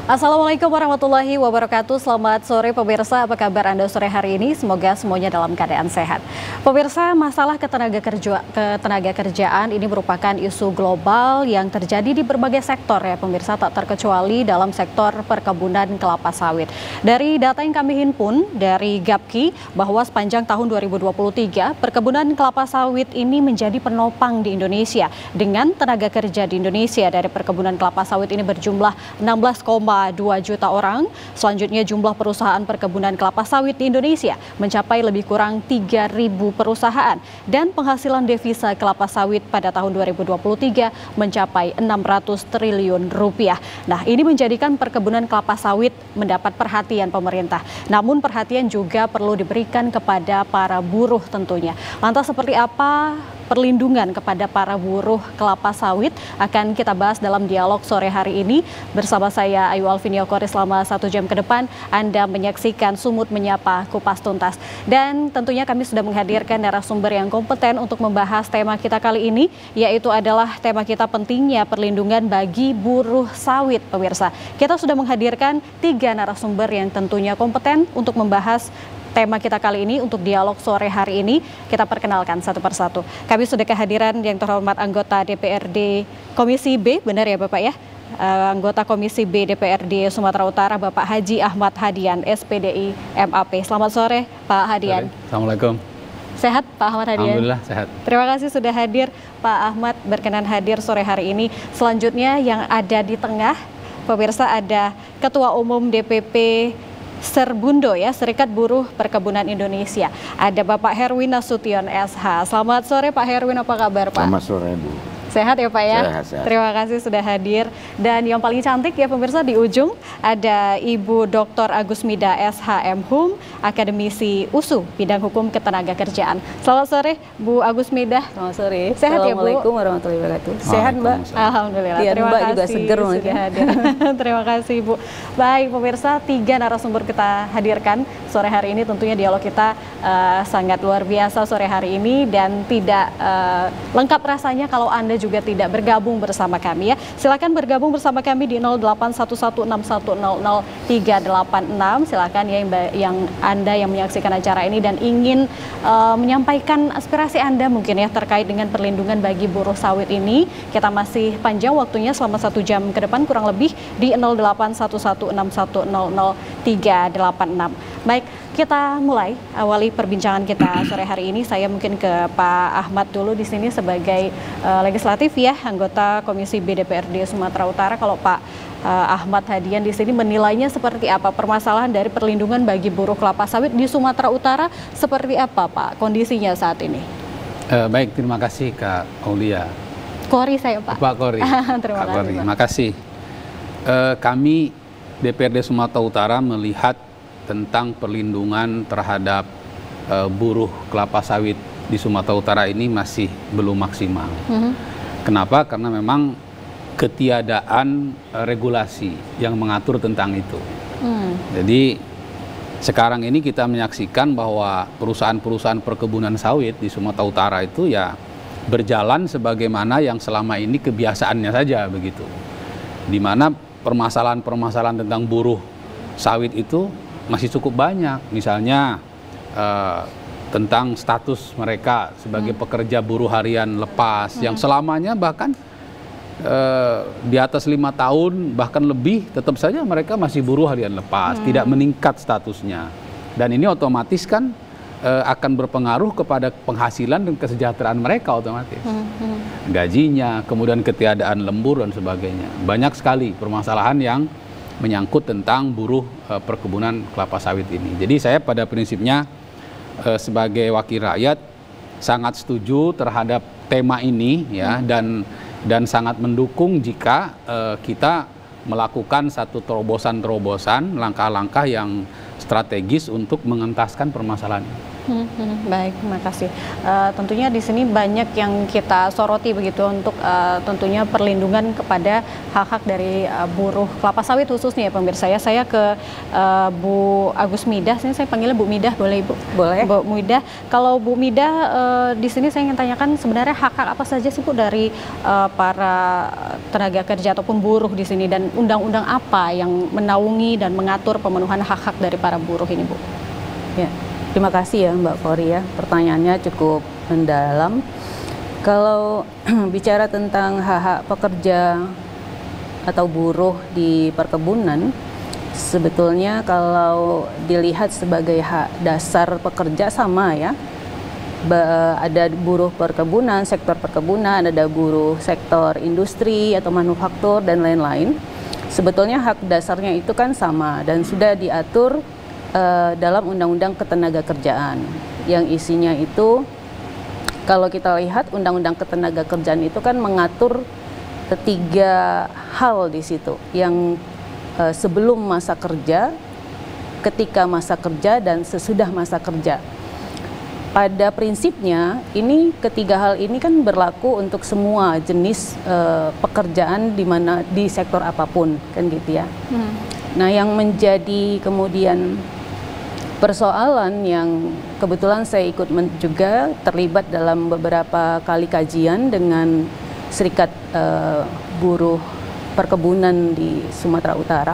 Assalamualaikum warahmatullahi wabarakatuh. Selamat sore pemirsa, apa kabar Anda sore hari ini? Semoga semuanya dalam keadaan sehat. Pemirsa, masalah ketenaga kerjaan ini merupakan isu global yang terjadi di berbagai sektor ya pemirsa, tak terkecuali dalam sektor perkebunan kelapa sawit. Dari data yang kami himpun dari Gapki bahwa sepanjang tahun 2023 perkebunan kelapa sawit ini menjadi penopang di Indonesia dengan tenaga kerja di Indonesia dari perkebunan kelapa sawit ini berjumlah 16,2 juta orang. Selanjutnya jumlah perusahaan perkebunan kelapa sawit di Indonesia mencapai lebih kurang 3.000 perusahaan dan penghasilan devisa kelapa sawit pada tahun 2023 mencapai 600 triliun rupiah. Nah, ini menjadikan perkebunan kelapa sawit mendapat perhatian pemerintah. Namun perhatian juga perlu diberikan kepada para buruh tentunya. Lantas seperti apa perlindungan kepada para buruh kelapa sawit akan kita bahas dalam dialog sore hari ini bersama saya Ayu Alvini Okori. Selama 1 jam ke depan Anda menyaksikan Sumut Menyapa Kupas Tuntas, dan tentunya kami sudah menghadirkan narasumber yang kompeten untuk membahas tema kita kali ini, yaitu adalah tema kita pentingnya perlindungan bagi buruh sawit. Pemirsa, kita sudah menghadirkan 3 narasumber yang tentunya kompeten untuk membahas tema kita kali ini. Untuk dialog sore hari ini kita perkenalkan satu persatu. Kami sudah kehadiran yang terhormat anggota DPRD Komisi B, benar ya Bapak ya? Anggota Komisi B DPRD Sumatera Utara, Bapak Haji Ahmad Hadian, SPDI MAP. Selamat sore Pak Hadian. Assalamualaikum. Sehat Pak Ahmad Hadian? Alhamdulillah sehat. Terima kasih sudah hadir Pak Ahmad, berkenan hadir sore hari ini. Selanjutnya yang ada di tengah pemirsa ada Ketua Umum DPP Serbundo ya, Serikat Buruh Perkebunan Indonesia. Ada Bapak Herwin Nasution SH. Selamat sore Pak Herwin, apa kabar Pak? Selamat sore Bu. Sehat ya Pak ya? Sehat. Terima kasih sudah hadir. Dan yang paling cantik ya pemirsa di ujung ada Ibu Dr. Agusmida SH MHum, akademisi USU, bidang hukum ketenaga kerjaan. Selamat sore Bu Agusmida. Selamat sore. Sehat ya Bu? Assalamualaikum warahmatullahi wabarakatuh. Sehat Mbak? Alhamdulillah. Ya, Terima Mbak kasih juga seger sudah hadir. Terima kasih Bu. Baik pemirsa, 3 narasumber kita hadirkan sore hari ini. Tentunya dialog kita sangat luar biasa sore hari ini dan tidak lengkap rasanya kalau Anda juga tidak bergabung bersama kami ya. Silakan bergabung bersama kami di 081161000386. Silakan ya yang Anda yang menyaksikan acara ini dan ingin menyampaikan aspirasi Anda mungkin ya terkait dengan perlindungan bagi buruh sawit ini. Kita masih panjang waktunya selama 1 jam ke depan kurang lebih di 081161000386. Baik, kita mulai awali perbincangan kita sore hari ini. Saya mungkin ke Pak Ahmad dulu di sini sebagai legislatif ya, anggota Komisi B DPRD Sumatera Utara. Kalau Pak Ahmad Hadian di sini menilainya seperti apa permasalahan dari perlindungan bagi buruh kelapa sawit di Sumatera Utara, seperti apa Pak kondisinya saat ini? Baik, terima kasih Kak Aulia. Kori saya Pak. Pak Kori. Terima kasih. Terima kasih. Kami DPRD Sumatera Utara melihat tentang perlindungan terhadap buruh kelapa sawit di Sumatera Utara ini masih belum maksimal. Kenapa? Karena memang ketiadaan regulasi yang mengatur tentang itu. Jadi sekarang ini kita menyaksikan bahwa perusahaan-perusahaan perkebunan sawit di Sumatera Utara itu ya berjalan sebagaimana yang selama ini kebiasaannya saja begitu. Di mana permasalahan-permasalahan tentang buruh sawit itu masih cukup banyak, misalnya tentang status mereka sebagai pekerja buruh harian lepas yang selamanya bahkan di atas 5 tahun bahkan lebih tetap saja mereka masih buruh harian lepas, tidak meningkat statusnya, dan ini otomatis kan akan berpengaruh kepada penghasilan dan kesejahteraan mereka otomatis, gajinya, kemudian ketiadaan lembur dan sebagainya. Banyak sekali permasalahan yang menyangkut tentang buruh perkebunan kelapa sawit ini. Jadi saya pada prinsipnya sebagai wakil rakyat sangat setuju terhadap tema ini ya, dan sangat mendukung jika kita melakukan satu terobosan-terobosan, langkah-langkah yang strategis untuk mengentaskan permasalahan ini. Baik, terima kasih. Tentunya di sini banyak yang kita soroti begitu untuk tentunya perlindungan kepada hak-hak dari buruh kelapa sawit khususnya ya pemirsa ya. Saya ke Bu Agus Midah, sini saya panggilnya Bu Midah, boleh Ibu? Boleh. Bu Midah, kalau Bu Midah di sini saya ingin tanyakan sebenarnya hak-hak apa saja sih Bu dari para tenaga kerja ataupun buruh di sini, dan undang-undang apa yang menaungi dan mengatur pemenuhan hak-hak dari para buruh ini Bu? Ya. Terima kasih ya Mbak Kori ya, pertanyaannya cukup mendalam. Kalau bicara tentang hak-hak pekerja atau buruh di perkebunan, sebetulnya kalau dilihat sebagai hak dasar pekerja sama ya. Ada buruh perkebunan, sektor perkebunan, ada buruh sektor industri atau manufaktur dan lain-lain. Sebetulnya hak dasarnya itu kan sama dan sudah diatur dalam Undang-Undang Ketenagakerjaan yang isinya itu, kalau kita lihat Undang-Undang Ketenagakerjaan itu kan mengatur ketiga hal di situ, yang sebelum masa kerja, ketika masa kerja, dan sesudah masa kerja. Pada prinsipnya ini ketiga hal ini kan berlaku untuk semua jenis pekerjaan di sektor apapun kan gitu ya. Nah, yang menjadi kemudian persoalan yang kebetulan saya ikut juga terlibat dalam beberapa kali kajian dengan Serikat Buruh Perkebunan di Sumatera Utara,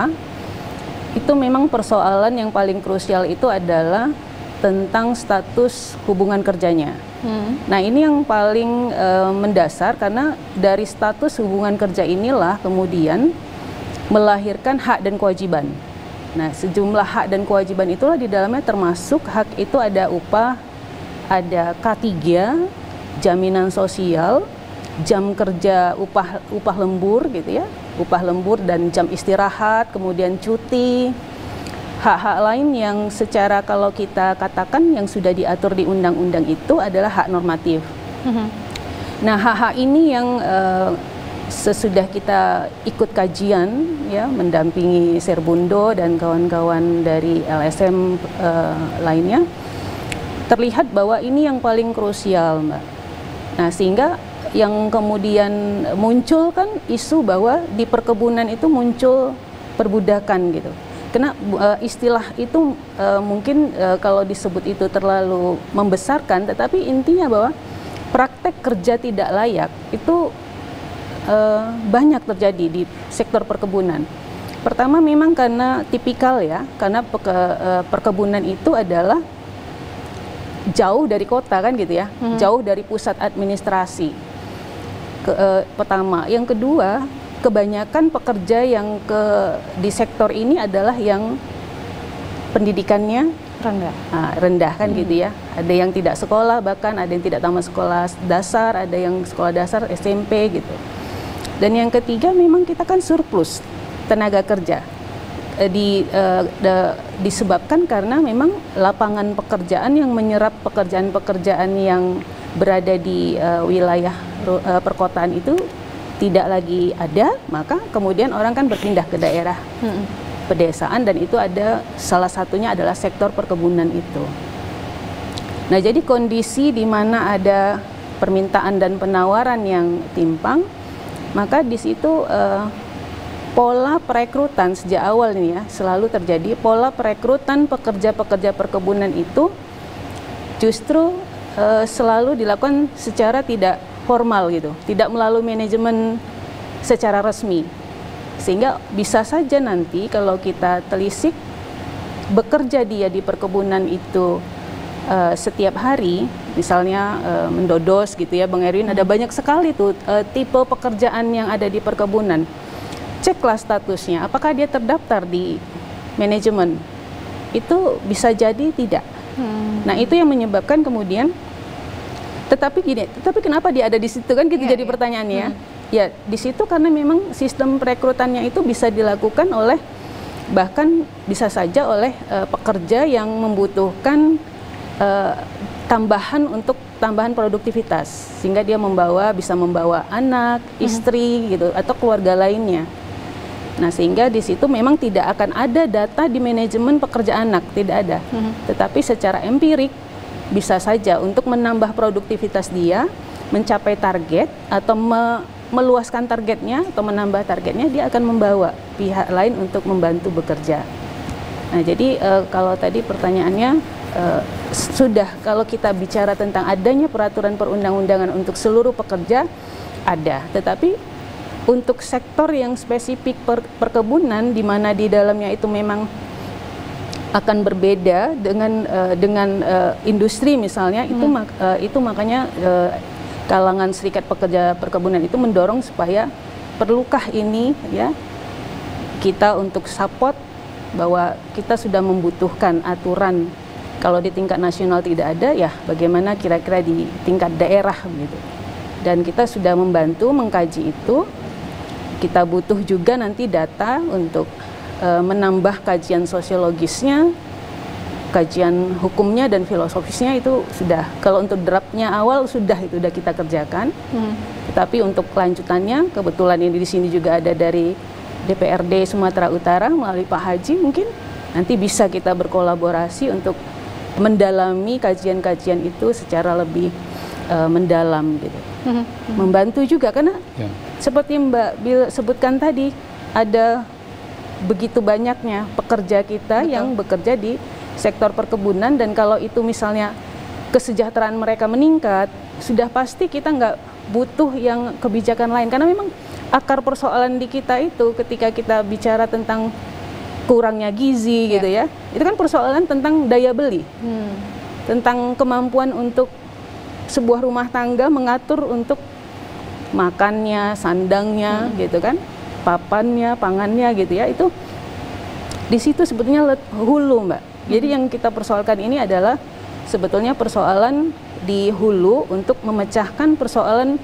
itu memang persoalan yang paling krusial itu adalah tentang status hubungan kerjanya. Nah, ini yang paling mendasar, karena dari status hubungan kerja inilah kemudian melahirkan hak dan kewajiban. Nah, sejumlah hak dan kewajiban itulah di dalamnya termasuk hak itu ada upah, ada K3, jaminan sosial, jam kerja, upah lembur gitu ya, upah lembur dan jam istirahat, kemudian cuti, hak-hak lain yang secara kalau kita katakan yang sudah diatur di undang-undang itu adalah hak normatif. Nah, hak-hak ini yang sesudah kita ikut kajian ya, mendampingi Serbundo dan kawan-kawan dari LSM lainnya, terlihat bahwa ini yang paling krusial, Mbak. Nah, sehingga yang kemudian muncul kan isu bahwa di perkebunan itu muncul perbudakan gitu. Karena istilah itu mungkin kalau disebut itu terlalu membesarkan, tetapi intinya bahwa praktek kerja tidak layak itu banyak terjadi di sektor perkebunan. Pertama memang karena tipikal ya, karena perkebunan itu adalah jauh dari kota kan gitu ya, jauh dari pusat administrasi. Pertama, yang kedua, kebanyakan pekerja yang di sektor ini adalah yang pendidikannya rendah kan gitu ya. Ada yang tidak sekolah, bahkan ada yang tidak tamat sekolah dasar, ada yang sekolah dasar SMP gitu. Dan yang ketiga memang kita kan surplus tenaga kerja disebabkan karena memang lapangan pekerjaan yang menyerap pekerjaan-pekerjaan yang berada di wilayah perkotaan itu tidak lagi ada, maka kemudian orang kan berpindah ke daerah pedesaan, dan itu ada salah satunya adalah sektor perkebunan itu. Nah, jadi kondisi di mana ada permintaan dan penawaran yang timpang, maka di situ pola perekrutan sejak awal ini ya selalu terjadi, pola perekrutan pekerja-pekerja perkebunan itu justru selalu dilakukan secara tidak formal gitu, tidak melalui manajemen secara resmi, sehingga bisa saja nanti kalau kita telisik bekerja dia di perkebunan itu setiap hari, misalnya mendodos gitu ya Bang Erwin, ada banyak sekali tuh tipe pekerjaan yang ada di perkebunan. Ceklah statusnya, apakah dia terdaftar di manajemen? Itu bisa jadi tidak. Nah, itu yang menyebabkan kemudian, tetapi kenapa dia ada di situ kan gitu, jadi pertanyaannya. Ya, di situ karena memang sistem perekrutannya itu bisa dilakukan oleh, bahkan bisa saja oleh pekerja yang membutuhkan tambahan produktivitas, sehingga dia bisa membawa anak, istri gitu, atau keluarga lainnya. Nah, sehingga di situ memang tidak akan ada data di manajemen pekerja anak, tidak ada. Tetapi secara empirik bisa saja untuk menambah produktivitas dia, mencapai target atau meluaskan targetnya atau menambah targetnya, dia akan membawa pihak lain untuk membantu bekerja. Nah, jadi kalau tadi pertanyaannya sudah, kalau kita bicara tentang adanya peraturan perundang-undangan untuk seluruh pekerja ada, tetapi untuk sektor yang spesifik perkebunan di mana di dalamnya itu memang akan berbeda dengan industri misalnya, itu makanya kalangan serikat pekerja perkebunan itu mendorong supaya perlukah ini ya kita untuk support bahwa kita sudah membutuhkan aturan. Kalau di tingkat nasional tidak ada, ya bagaimana kira-kira di tingkat daerah begitu. Dan kita sudah membantu mengkaji itu. Kita butuh juga nanti data untuk menambah kajian sosiologisnya, kajian hukumnya dan filosofisnya itu sudah. Kalau untuk draftnya awal sudah kita kerjakan. Tetapi untuk kelanjutannya, kebetulan ini di sini juga ada dari DPRD Sumatera Utara melalui Pak Haji, mungkin nanti bisa kita berkolaborasi untuk mendalami kajian-kajian itu secara lebih mendalam gitu. Membantu juga karena seperti Mbak Bil sebutkan tadi, ada begitu banyaknya pekerja kita yang bekerja di sektor perkebunan, dan kalau itu misalnya kesejahteraan mereka meningkat, sudah pasti kita nggak butuh yang kebijakan lain, karena memang akar persoalan di kita itu ketika kita bicara tentang kurangnya gizi gitu ya, itu kan persoalan tentang daya beli, tentang kemampuan untuk sebuah rumah tangga mengatur untuk makannya, sandangnya gitu kan, papannya, pangannya gitu ya, itu di situ sebetulnya hulu, Mbak. Jadi yang kita persoalkan ini adalah sebetulnya persoalan di hulu untuk memecahkan persoalan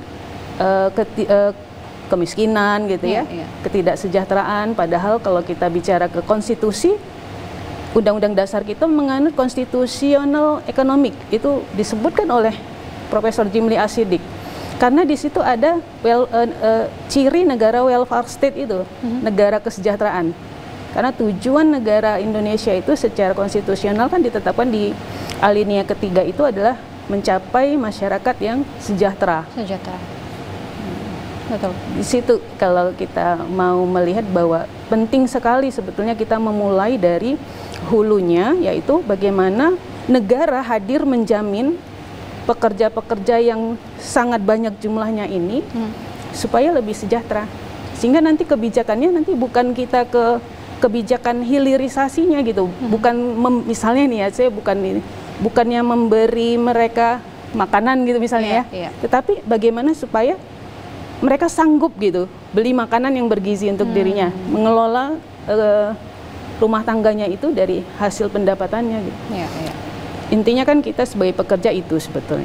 kemiskinan gitu ya, ketidaksejahteraan. Padahal kalau kita bicara ke konstitusi, Undang-Undang Dasar kita menganut konstitusional ekonomik, itu disebutkan oleh Profesor Jimli Asidik. Karena di situ ada ciri negara welfare state itu, negara kesejahteraan. Karena tujuan negara Indonesia itu secara konstitusional kan ditetapkan di alinea ketiga itu adalah mencapai masyarakat yang sejahtera. Betul. Di situ kalau kita mau melihat bahwa penting sekali sebetulnya kita memulai dari hulunya, yaitu bagaimana negara hadir menjamin pekerja-pekerja yang sangat banyak jumlahnya ini supaya lebih sejahtera. Sehingga nanti kebijakannya nanti bukan kita ke kebijakan hilirisasinya gitu, bukan misalnya nih ya, saya bukannya memberi mereka makanan gitu misalnya tetapi bagaimana supaya mereka sanggup gitu beli makanan yang bergizi untuk dirinya, mengelola rumah tangganya itu dari hasil pendapatannya gitu. Intinya kan kita sebagai pekerja itu sebetulnya.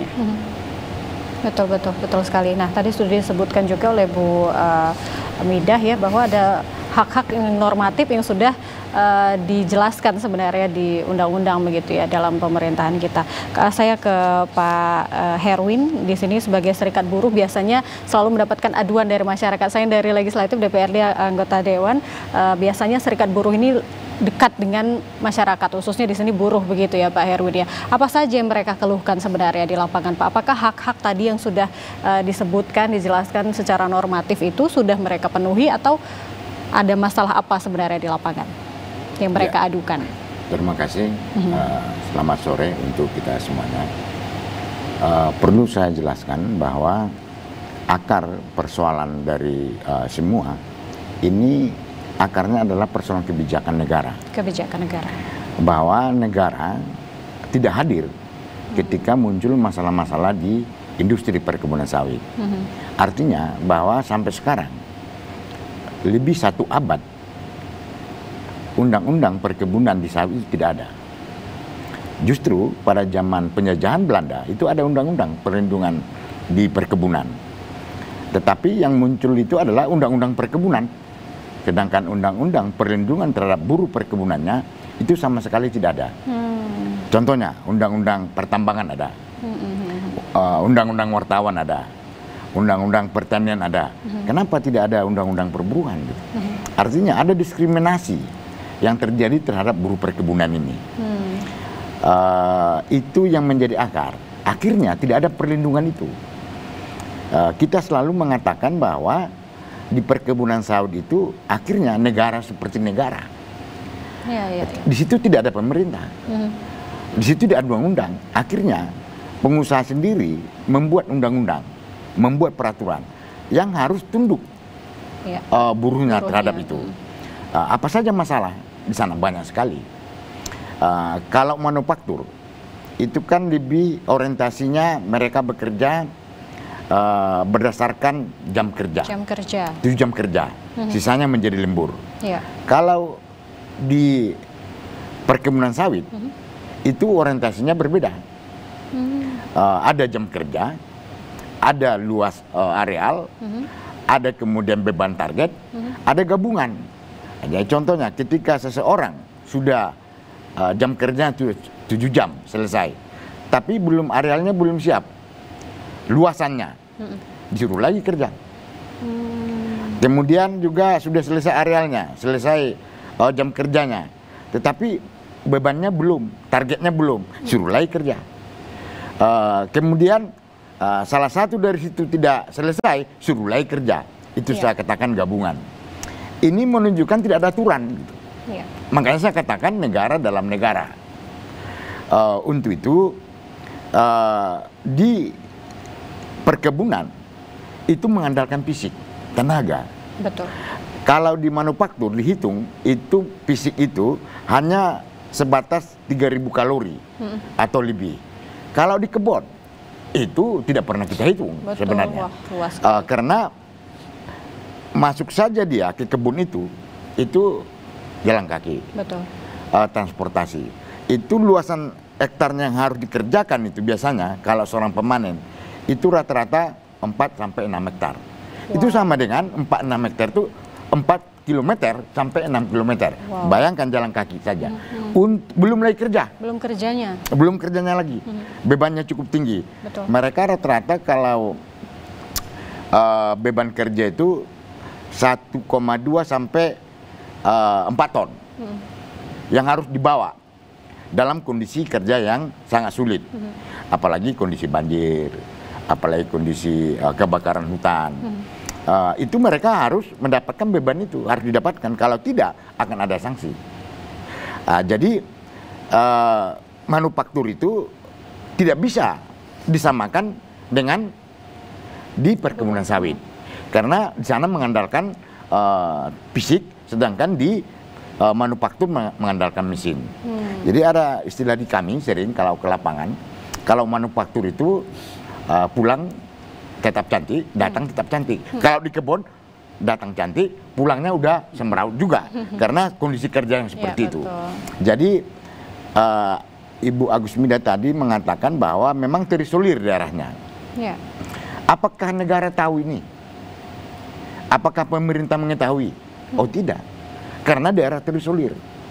Betul sekali. Nah, tadi sudah disebutkan juga oleh Bu Midah ya, bahwa ada hak-hak normatif yang sudah dijelaskan sebenarnya di undang-undang begitu ya dalam pemerintahan kita. Saya ke Pak Herwin di sini sebagai serikat buruh biasanya selalu mendapatkan aduan dari masyarakat. Saya dari legislatif DPRD anggota dewan, biasanya serikat buruh ini dekat dengan masyarakat, khususnya di sini buruh begitu ya Pak Herwin ya. Apa saja yang mereka keluhkan sebenarnya di lapangan Pak? Apakah hak-hak tadi yang sudah disebutkan, dijelaskan secara normatif itu sudah mereka penuhi, atau ada masalah apa sebenarnya di lapangan yang mereka adukan? Terima kasih. Selamat sore untuk kita semuanya. Perlu saya jelaskan bahwa akar persoalan dari semua ini akarnya adalah persoalan kebijakan negara. Kebijakan negara. Bahwa negara tidak hadir ketika muncul masalah-masalah di industri perkebunan sawit. Artinya bahwa sampai sekarang lebih 1 abad undang-undang perkebunan di sawit tidak ada. Justru pada zaman penjajahan Belanda itu ada undang-undang perlindungan di perkebunan. Tetapi yang muncul itu adalah undang-undang perkebunan. Sedangkan undang-undang perlindungan terhadap buruh perkebunannya itu sama sekali tidak ada. Contohnya undang-undang pertambangan ada, undang-undang wartawan ada, undang-undang pertanian ada. Kenapa tidak ada undang-undang perburuhan? Gitu? Artinya ada diskriminasi yang terjadi terhadap buruh perkebunan ini. itu yang menjadi akar. Akhirnya tidak ada perlindungan itu. Kita selalu mengatakan bahwa di perkebunan sawit itu akhirnya negara seperti negara. Di situ tidak ada pemerintah. Di situ tidak ada undang-undang. Akhirnya pengusaha sendiri membuat undang-undang, membuat peraturan yang harus tunduk buruhnya terhadap itu. Apa saja masalah di sana? Banyak sekali. Kalau manufaktur itu kan lebih orientasinya mereka bekerja berdasarkan jam kerja. 7 jam kerja. Sisanya menjadi lembur. Kalau di perkebunan sawit itu orientasinya berbeda. Ada jam kerja, ada luas areal, ada kemudian beban target, ada gabungan. Jadi contohnya ketika seseorang sudah jam kerja 7 jam selesai, tapi belum arealnya belum siap, luasannya disuruh lagi kerja. Kemudian juga sudah selesai arealnya, selesai jam kerjanya, tetapi bebannya belum, targetnya belum, suruh lagi kerja. Kemudian salah satu dari situ tidak selesai, suruh lagi kerja. Itu saya katakan gabungan. Ini menunjukkan tidak ada aturan. Gitu. Makanya saya katakan negara dalam negara. Untuk itu di perkebunan itu mengandalkan fisik, tenaga. Betul. Kalau di manufaktur dihitung itu fisik itu hanya sebatas 3.000 kalori atau lebih. Kalau di kebun itu tidak pernah kita hitung. Betul, sebenarnya. Karena masuk saja dia ke kebun itu jalan kaki. Betul. Transportasi. Itu luasan hektarnya yang harus dikerjakan itu biasanya kalau seorang pemanen itu rata-rata 4 sampai 6 hektar. Itu sama dengan 4-6 hektar itu 4 kilometer sampai 6 kilometer. Bayangkan jalan kaki saja. Belum lagi kerja. Belum kerjanya lagi. Bebannya cukup tinggi. Betul. Mereka rata-rata kalau beban kerja itu 1,2 sampai 4 ton yang harus dibawa dalam kondisi kerja yang sangat sulit. Apalagi kondisi banjir, apalagi kondisi kebakaran hutan. Itu mereka harus mendapatkan beban itu, harus didapatkan. Kalau tidak, akan ada sanksi. Jadi manufaktur itu tidak bisa disamakan dengan di perkebunan sawit, karena di sana mengandalkan fisik, sedangkan di manufaktur mengandalkan mesin. Jadi ada istilah di kami sering kalau ke lapangan, kalau manufaktur itu pulang tetap cantik, datang tetap cantik. Kalau di kebun datang cantik, pulangnya udah semeraut juga karena kondisi kerja yang seperti itu. Jadi Ibu Agusmida tadi mengatakan bahwa memang terisolir daerahnya. Apakah negara tahu ini? Apakah pemerintah mengetahui? Oh tidak, karena daerah terisolir.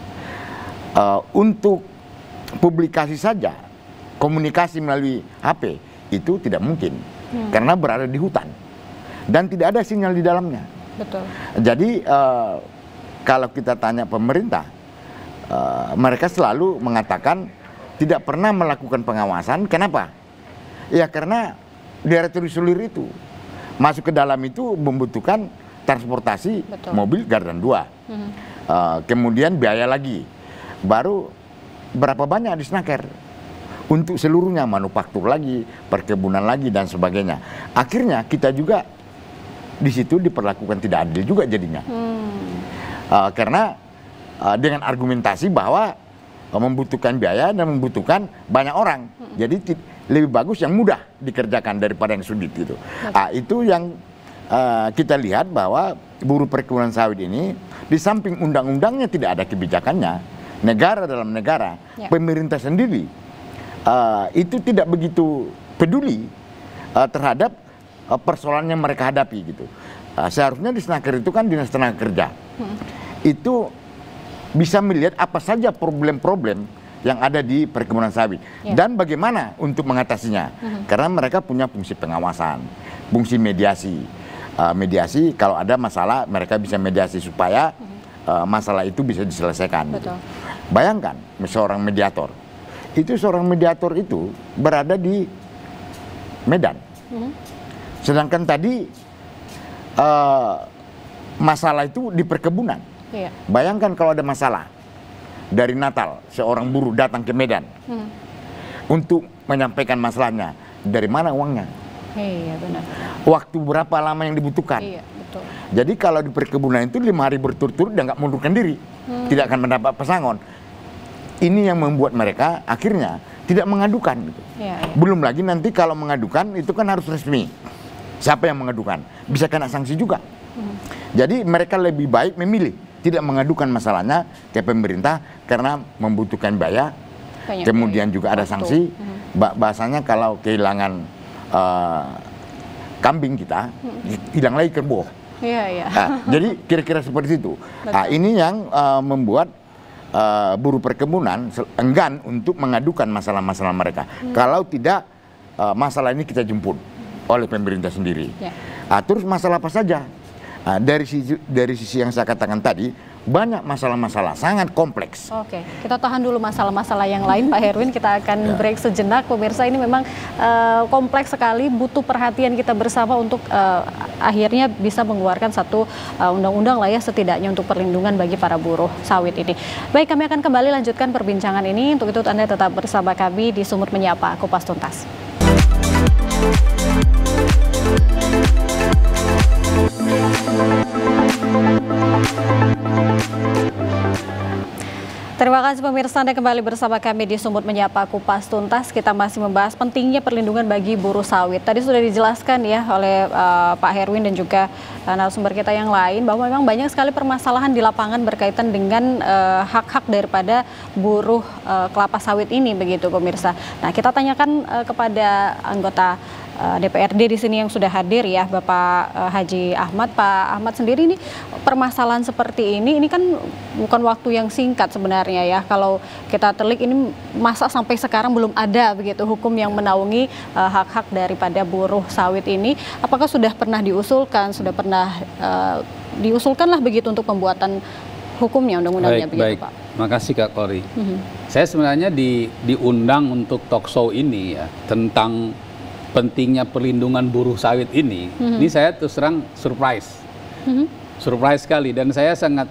Untuk publikasi saja, komunikasi melalui HP itu tidak mungkin. Karena berada di hutan dan tidak ada sinyal di dalamnya. Betul. Jadi kalau kita tanya pemerintah, mereka selalu mengatakan tidak pernah melakukan pengawasan. Kenapa? Ya karena daerah terisolir itu masuk ke dalam itu membutuhkan transportasi. Betul. Mobil garda 2. Kemudian biaya lagi. Baru berapa banyak di Snaker? Untuk seluruhnya, manufaktur lagi, perkebunan lagi, dan sebagainya. Akhirnya kita juga di situ diperlakukan tidak adil juga jadinya. Karena dengan argumentasi bahwa membutuhkan biaya dan membutuhkan banyak orang. Jadi lebih bagus yang mudah dikerjakan daripada yang sulit gitu. Itu yang kita lihat bahwa buruh perkebunan sawit ini, di samping undang-undangnya tidak ada kebijakannya, negara dalam negara, pemerintah sendiri itu tidak begitu peduli terhadap persoalan yang mereka hadapi gitu. Seharusnya di Snaker itu kan dinas tenaga kerja itu bisa melihat apa saja problem-problem yang ada di perkebunan sawit dan bagaimana untuk mengatasinya. Karena mereka punya fungsi pengawasan, fungsi mediasi. Mediasi kalau ada masalah mereka bisa mediasi supaya masalah itu bisa diselesaikan. Gitu. Bayangkan seorang mediator itu seorang mediator itu berada di Medan. Sedangkan tadi masalah itu di perkebunan. Iya. Bayangkan kalau ada masalah dari Natal, seorang buruh datang ke Medan untuk menyampaikan masalahnya. Dari mana uangnya? Iya, benar. Waktu berapa lama yang dibutuhkan? Iya, betul. Jadi kalau di perkebunan itu 5 hari berturut-turut dia nggak mundurkan diri, tidak akan mendapat pesangon. Ini yang membuat mereka akhirnya tidak mengadukan. Gitu. Iya, iya. Belum lagi nanti kalau mengadukan itu kan harus resmi. Siapa yang mengadukan? Bisa kena sanksi juga. Jadi mereka lebih baik memilih tidak mengadukan masalahnya ke pemerintah karena membutuhkan biaya. Banyak Kemudian biaya. juga ada Waktu. sanksi. Bahasanya kalau kehilangan kambing kita, hilang lagi kerbau. Iya, iya. Nah, jadi kira-kira seperti itu. Nah, ini yang membuat buruh perkebunan enggan untuk mengadukan masalah-masalah mereka. Kalau tidak, masalah ini kita jemput oleh pemerintah sendiri. Ya. Nah, terus masalah apa saja? Nah, dari sisi yang saya katakan tadi, banyak masalah-masalah sangat kompleks. Oke, kita tahan dulu masalah-masalah yang lain, Pak Herwin. Kita akan break sejenak. Pemirsa, ini memang kompleks sekali, butuh perhatian kita bersama untuk akhirnya bisa mengeluarkan satu undang-undang lah ya, setidaknya untuk perlindungan bagi para buruh sawit ini. Baik, kami akan kembali lanjutkan perbincangan ini. Untuk itu Anda tetap bersama kami di Sumut Menyapa, Kupas Tuntas. Terima kasih pemirsa, Anda kembali bersama kami di Sumut Menyapa Kupas Tuntas. Kita masih membahas pentingnya perlindungan bagi buruh sawit. Tadi sudah dijelaskan ya oleh Pak Herwin dan juga narasumber kita yang lain bahwa memang banyak sekali permasalahan di lapangan berkaitan dengan hak-hak daripada buruh kelapa sawit ini, begitu pemirsa. Nah, kita tanyakan kepada anggota DPRD di sini yang sudah hadir ya, Bapak Haji Ahmad. Pak Ahmad sendiri ini permasalahan seperti ini kan bukan waktu yang singkat sebenarnya ya. Kalau kita telik ini masa sampai sekarang belum ada begitu hukum yang menaungi hak-hak daripada buruh sawit ini. Apakah sudah pernah diusulkan, sudah pernah diusulkan lah begitu untuk pembuatan hukumnya, undang-undangnya begitu, baik. Pak? Makasih Kak Kori. Saya sebenarnya diundang untuk talk show ini ya, tentang pentingnya perlindungan buruh sawit ini. Ini saya terus terang surprise. Surprise sekali, dan saya sangat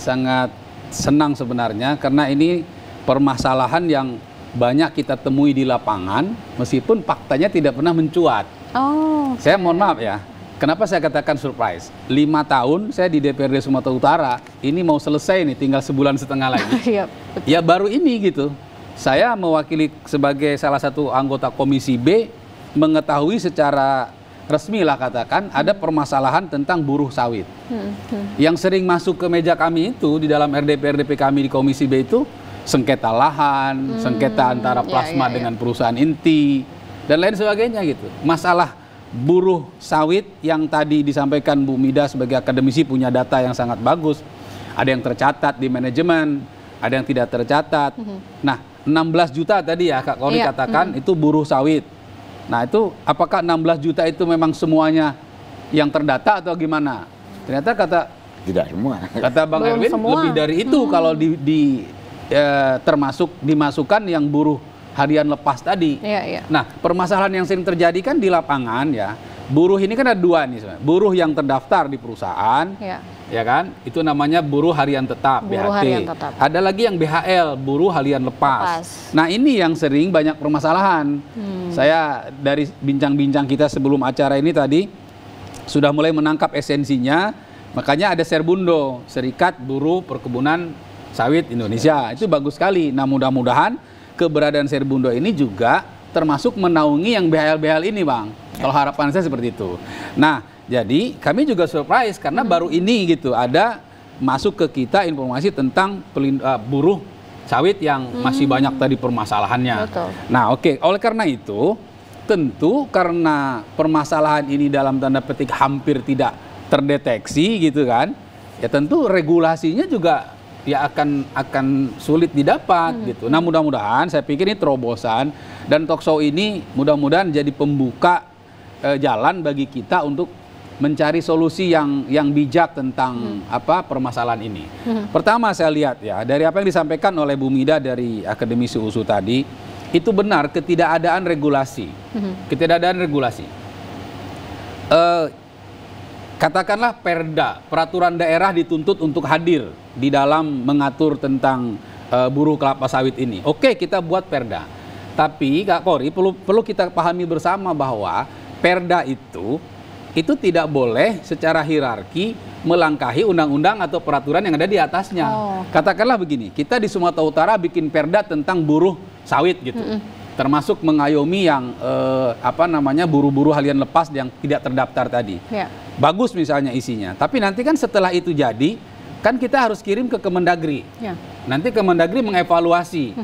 senang sebenarnya karena ini permasalahan yang banyak kita temui di lapangan meskipun faktanya tidak pernah mencuat. Oh. Saya mohon maaf ya. Kenapa saya katakan surprise? 5 tahun saya di DPRD Sumatera Utara, ini mau selesai nih, tinggal sebulan setengah lagi. Iya, ya baru ini gitu. Saya mewakili sebagai salah satu anggota Komisi B mengetahui secara resmi lah katakan ada permasalahan tentang buruh sawit. Yang sering masuk ke meja kami itu di dalam RDP kami di Komisi B itu sengketa lahan, sengketa antara plasma dengan perusahaan inti dan lain sebagainya gitu. Masalah buruh sawit yang tadi disampaikan Bu Mida sebagai akademisi punya data yang sangat bagus. Ada yang tercatat di manajemen, ada yang tidak tercatat. Nah, 16 juta tadi ya Kak Kori katakan itu buruh sawit. Nah, itu apakah 16 juta itu memang semuanya yang terdata atau gimana? Ternyata tidak semua. Kata Bang Herwin lebih dari itu kalau dimasukkan yang buruh harian lepas tadi. Nah, permasalahan yang sering terjadi kan di lapangan ya. Buruh ini kan ada dua nih sebenarnya. Buruh yang terdaftar di perusahaan, ya kan? Itu namanya buruh harian tetap, BHT. Ada lagi yang BHL, buruh harian lepas. Nah, ini yang sering banyak permasalahan. Saya dari bincang-bincang kita sebelum acara ini tadi sudah mulai menangkap esensinya. Makanya ada Serbundo, Serikat Buruh Perkebunan Sawit Indonesia. Itu bagus sekali. Nah, mudah-mudahan keberadaan Serbundo ini juga termasuk menaungi yang BHL-BHL ini, Bang. Kalau harapan saya seperti itu. Nah, jadi kami juga surprise karena baru ini gitu ada masuk ke kita informasi tentang buruh sawit yang masih banyak tadi permasalahannya. Nah, oke. Oleh karena itu, tentu karena permasalahan ini dalam tanda petik hampir tidak terdeteksi gitu kan, ya tentu regulasinya juga ya akan sulit didapat gitu. Nah, mudah-mudahan saya pikir ini terobosan dan talk show ini mudah-mudahan jadi pembuka jalan bagi kita untuk mencari solusi yang bijak tentang permasalahan ini. Pertama saya lihat ya dari apa yang disampaikan oleh Bu Mida dari akademisi USU tadi, itu benar ketidakadaan regulasi. Ketidakadaan regulasi. Katakanlah perda, peraturan daerah dituntut untuk hadir di dalam mengatur tentang buruh kelapa sawit ini. Oke, kita buat perda. Tapi Kak Kori, perlu kita pahami bersama bahwa perda itu tidak boleh secara hierarki melangkahi undang-undang atau peraturan yang ada di atasnya. Katakanlah begini, kita di Sumatera Utara bikin perda tentang buruh sawit gitu. Termasuk mengayomi yang buruh-buruh harian lepas yang tidak terdaftar tadi. Bagus misalnya isinya. Tapi nanti kan setelah itu jadi, kan kita harus kirim ke Kemendagri. Nanti Kemendagri mengevaluasi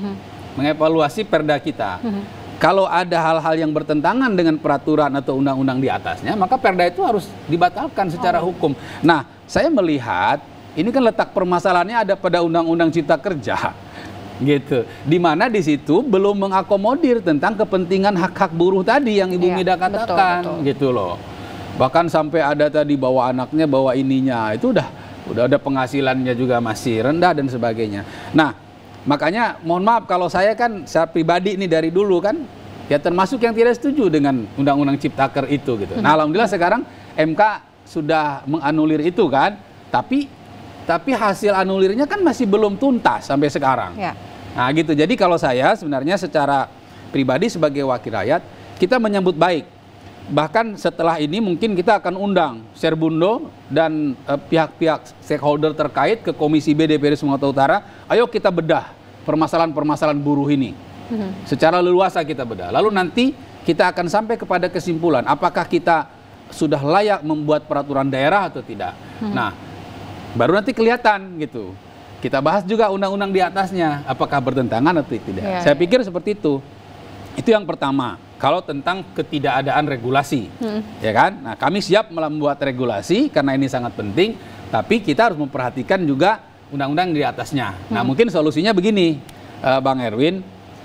perda kita. Kalau ada hal-hal yang bertentangan dengan peraturan atau undang-undang di atasnya, maka perda itu harus dibatalkan secara hukum. Nah, saya melihat ini kan letak permasalahannya ada pada Undang-Undang Cipta Kerja, gitu. Di mana di situ belum mengakomodir tentang kepentingan hak-hak buruh tadi yang Ibu Mida katakan, gitu loh. Bahkan sampai ada tadi bawa anaknya, bawa ininya, itu udah ada penghasilannya juga masih rendah dan sebagainya. Nah, makanya mohon maaf kalau saya pribadi ini dari dulu kan ya termasuk yang tidak setuju dengan Undang-Undang Ciptaker itu gitu. Nah, alhamdulillah sekarang MK sudah menganulir itu kan, tapi hasil anulirnya kan masih belum tuntas sampai sekarang. Nah, gitu. Jadi kalau saya sebenarnya secara pribadi sebagai wakil rakyat kita menyambut baik. Bahkan setelah ini mungkin kita akan undang Serbundo dan pihak-pihak stakeholder terkait ke Komisi B DPRD Sumatera Utara. Ayo kita bedah permasalahan-permasalahan buruh ini. Secara leluasa kita bedah. Lalu nanti kita akan sampai kepada kesimpulan apakah kita sudah layak membuat peraturan daerah atau tidak. Nah, baru nanti kelihatan gitu. Kita bahas juga undang-undang di atasnya apakah bertentangan atau tidak. Saya pikir seperti itu. Itu yang pertama. Kalau tentang ketidakadaan regulasi, ya kan? Nah, kami siap membuat regulasi karena ini sangat penting, tapi kita harus memperhatikan juga undang-undang di atasnya. Nah, mungkin solusinya begini, Bang Erwin,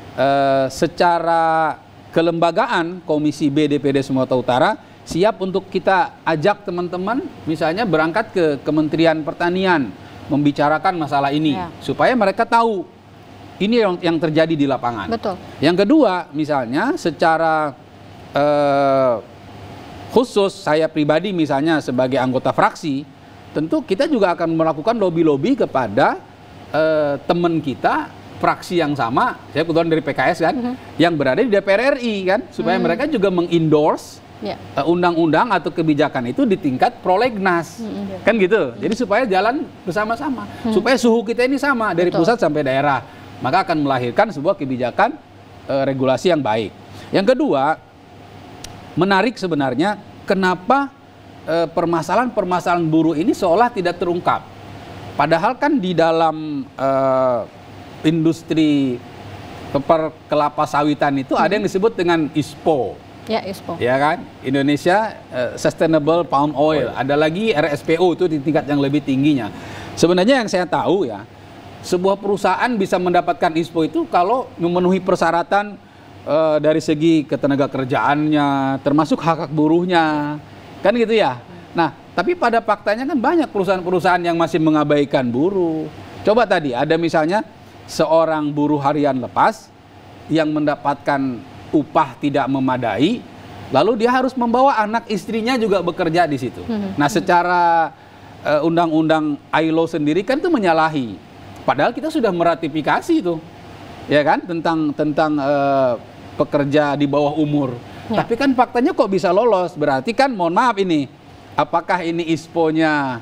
secara kelembagaan Komisi B DPRD Sumatera Utara siap untuk kita ajak teman-teman, misalnya berangkat ke Kementerian Pertanian membicarakan masalah ini, supaya mereka tahu. Ini yang terjadi di lapangan. Betul. Yang kedua, misalnya secara khusus saya pribadi misalnya sebagai anggota fraksi, tentu kita juga akan melakukan lobby-lobby kepada teman kita fraksi yang sama, saya kebetulan dari PKS kan, yang berada di DPR RI kan, supaya mereka juga meng-endorse undang-undang atau kebijakan itu di tingkat prolegnas, kan gitu. Jadi supaya jalan bersama-sama, supaya suhu kita ini sama dari pusat sampai daerah. Maka akan melahirkan sebuah kebijakan regulasi yang baik. Yang kedua, menarik sebenarnya kenapa permasalahan-permasalahan buruh ini seolah tidak terungkap. Padahal kan di dalam industri kelapa sawitan itu ada yang disebut dengan ISPO. Ya, ISPO. Ya kan? Indonesia Sustainable Palm Oil. Ada lagi RSPO itu di tingkat yang lebih tingginya. Sebenarnya yang saya tahu ya, sebuah perusahaan bisa mendapatkan ISPO itu kalau memenuhi persyaratan dari segi ketenaga kerjaannya, termasuk hak-hak buruhnya, kan gitu ya. Nah, tapi pada faktanya kan banyak perusahaan-perusahaan yang masih mengabaikan buruh. Coba tadi ada misalnya seorang buruh harian lepas yang mendapatkan upah tidak memadai, lalu dia harus membawa anak istrinya juga bekerja di situ. Nah, secara undang-undang ILO sendiri kan itu menyalahi. Padahal kita sudah meratifikasi itu, ya kan, tentang pekerja di bawah umur. Tapi kan faktanya kok bisa lolos? Berarti kan, mohon maaf ini, apakah ini ISPO-nya